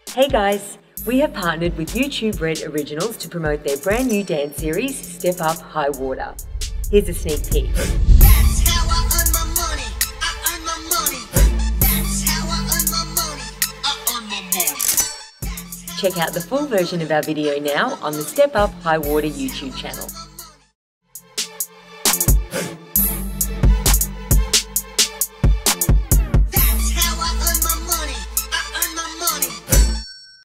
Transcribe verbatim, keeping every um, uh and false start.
Hey guys, we have partnered with YouTube Red Originals to promote their brand new dance series, Step Up High Water. Here's a sneak peek. That's how I earn my money. I earn my money. That's how I earn my money. I earn my money. Check out the full version of our video now on the Step Up High Water YouTube channel.